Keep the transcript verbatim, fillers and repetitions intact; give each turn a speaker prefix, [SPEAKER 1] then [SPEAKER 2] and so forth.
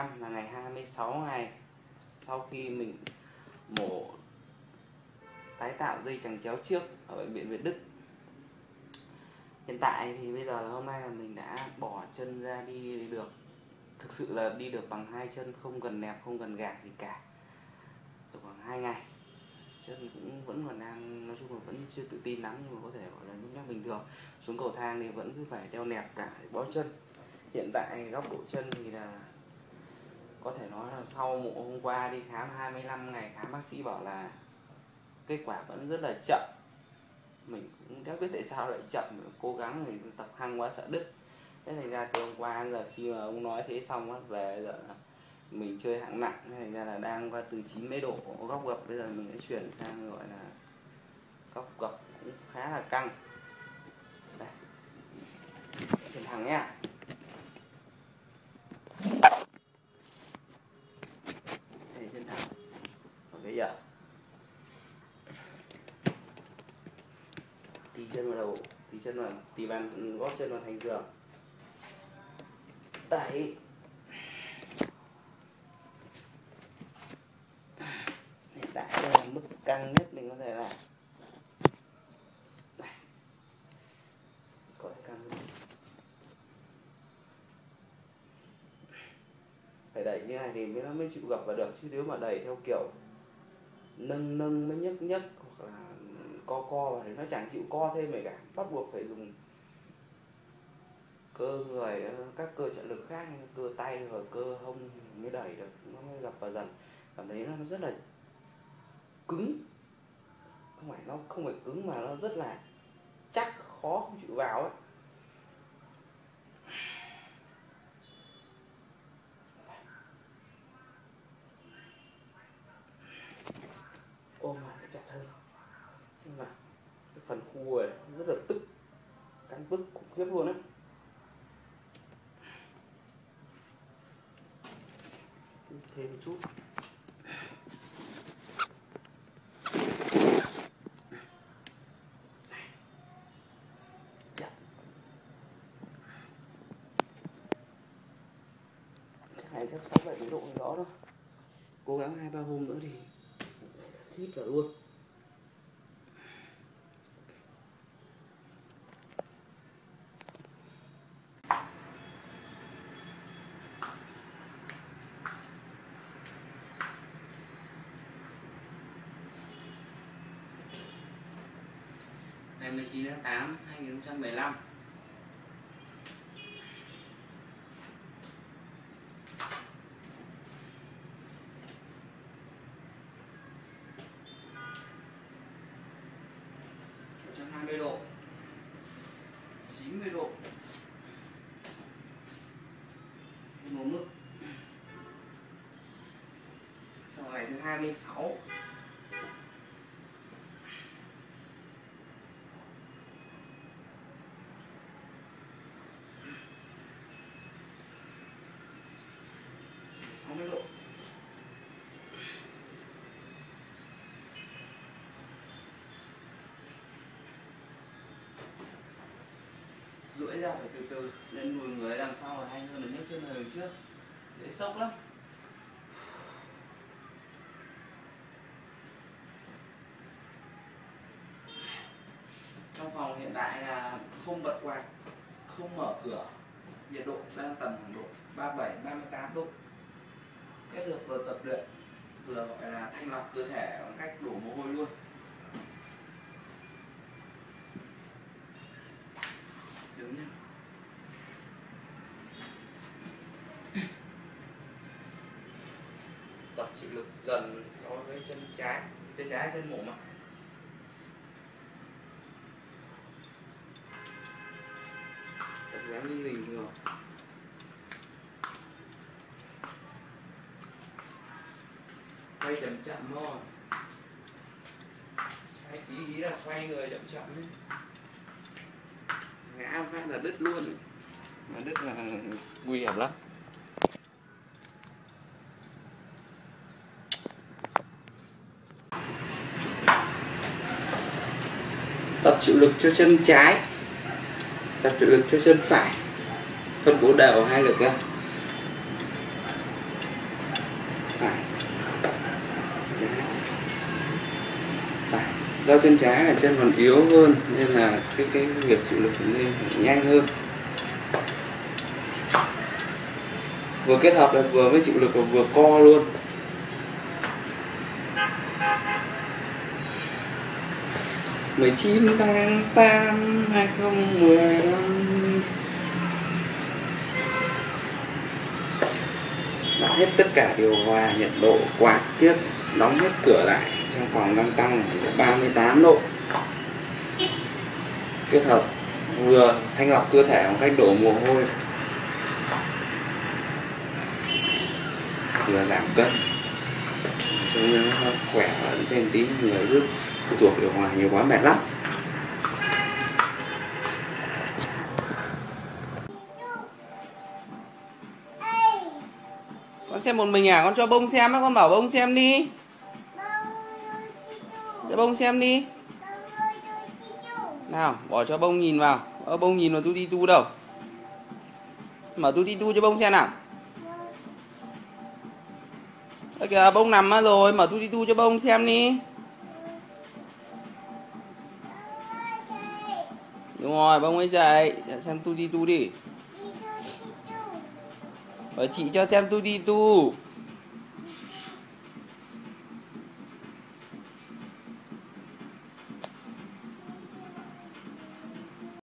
[SPEAKER 1] năm là ngày hai mươi sáu ngày sau khi mình mổ tái tạo dây chằng chéo trước ở bệnh viện Việt Đức. Hiện tại thì bây giờ là hôm nay là mình đã bỏ chân ra đi được, thực sự là đi được bằng hai chân, không cần nẹp, không cần gạc gì cả, được khoảng hai ngày. Chân cũng vẫn còn đang, nói chung là vẫn chưa tự tin lắm, nhưng mà có thể gọi là nhúc nhắc bình thường. Xuống cầu thang thì vẫn cứ phải đeo nẹp cả để bó chân. Hiện tại góc độ chân thì là có thể nói là sau mổ hôm qua đi khám hai mươi lăm ngày khám, bác sĩ bảo là kết quả vẫn rất là chậm. Mình cũng đã biết tại sao lại chậm, cố gắng mình tập hăng quá sợ đứt. Thế thành ra từ hôm qua giờ khi mà ông nói thế xong á, về giờ mình chơi hạng nặng, thành ra là đang qua từ chín mươi độ góc gập, bây giờ mình đã chuyển sang gọi là góc gập cũng khá là căng. Đây, chân thẳng nhá. Đây, chân thẳng. Còn bây giờ tí chân vào đầu, tí chân vào, tí bàn gót chân vào thành giường. Đấy. Hiện tại đây là mức căng nhất mình có thể làm. Đây. Có thể căng hơn. Phải đẩy như này thì mới nó mới chịu gập vào được, chứ nếu mà đẩy theo kiểu nâng nâng mới nhấc nhấc hoặc là co co vào thì nó chẳng chịu co thêm gì cả, bắt buộc phải dùng cơ người, các cơ trợ lực khác như cơ tay và cơ hông mới đẩy được, nó mới gập vào dần. Cảm thấy nó rất là cứng, không phải nó không phải cứng mà nó rất là chắc, khó không chịu vào ấy. Ôm vào sẽ chặt hơn, nhưng mà cái phần khu này rất là tức, cắn bức khủng khiếp luôn á. Thêm một chút. Chặt. Chắc này theo sáu bảy độ gì đó thôi. Cố gắng hai ba hôm nữa thì xít vào luôn. Ngày mười chín tháng tám năm hai nghìn không trăm mười lăm. một trăm hai mươi độ, chín mươi độ, một mức. Sau ngày thứ hai mươi sáu. sáu mươi độ. Duỗi ra phải từ từ, nên lùi người đằng sau là hay hơn là nhấc chân về trước, dễ sốc lắm. Trong phòng hiện tại là không bật quạt, không mở cửa, nhiệt độ đang tầm khoảng độ ba mươi bảy ba mươi tám độ. Kết hợp vừa tập luyện vừa gọi là thanh lọc cơ thể bằng cách đổ mồ hôi luôn. Đứng nhá. Tập chịu lực dần so với chân trái, chân trái chân mổ mà. Tập dáng đi bình thường. Quay chậm chậm thôi. Xoay ý, ý là xoay người chậm chậm ấy. Ngã phát là đứt luôn. Mà đứt là nguy hiểm lắm. Tập chịu lực cho chân trái, tập chịu lực cho chân phải, phân bố đều hai lực ra. phải, trái, phải. Do chân trái là chân còn yếu hơn nên là cái cái việc chịu lực trở nên nhanh hơn. Vừa kết hợp là vừa mới chịu lực và vừa co luôn. mười chín tháng tám hai không một lăm. Đặt hết tất cả điều hòa, nhiệt độ, quạt kiếc, đóng hết cửa lại. Trong phòng đang tăng ba mươi tám độ. Kết hợp vừa thanh lọc cơ thể bằng cách đổ mồ hôi, vừa giảm cân, trông nó khỏe hơn thêm tí. Người cứ phụ thuộc điều hòa nhiều quá mệt lắm. Con xem một mình à? Con cho bông xem á, con bảo bông xem đi. Cho bông xem đi. Nào, bỏ cho bông nhìn vào. Ờ, bông nhìn vào tuti tu đâu? Mở tuti tu cho bông xem nào. Ơ kìa, bông nằm á rồi, mở tuti tu cho bông xem đi. Đúng rồi, bông ấy dậy, xem tuti tu đi. Ờ, chị cho xem tuti tu.